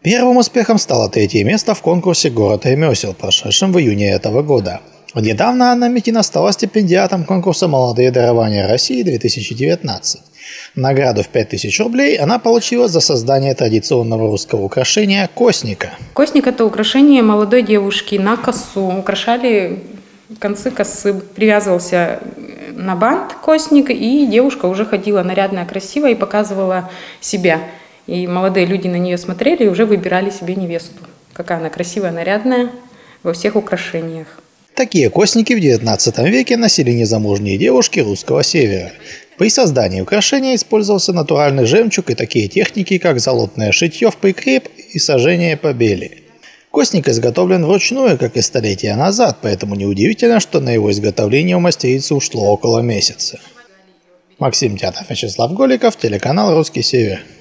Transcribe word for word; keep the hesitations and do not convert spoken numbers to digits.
Первым успехом стало третье место в конкурсе «Город ремесел», прошедшем в июне этого года. Недавно Анна Митина стала стипендиатом конкурса «Молодые дарования России-две тысячи девятнадцать». Награду в пять тысяч рублей она получила за создание традиционного русского украшения «костника». Костник – это украшение молодой девушки на косу. Украшали концы косы. Привязывался на бант костник, и девушка уже ходила нарядная, красивая и показывала себя. И молодые люди на нее смотрели и уже выбирали себе невесту. Какая она красивая, нарядная, во всех украшениях. Такие костники в девятнадцатом веке носили незамужние девушки русского севера. При создании украшения использовался натуральный жемчуг и такие техники, как золотное шитье в прикреп и сожжение побели. Костник изготовлен вручную, как и столетия назад, поэтому неудивительно, что на его изготовление у мастерицы ушло около месяца. Максим Тятов, Вячеслав Голиков, телеканал «Русский Север».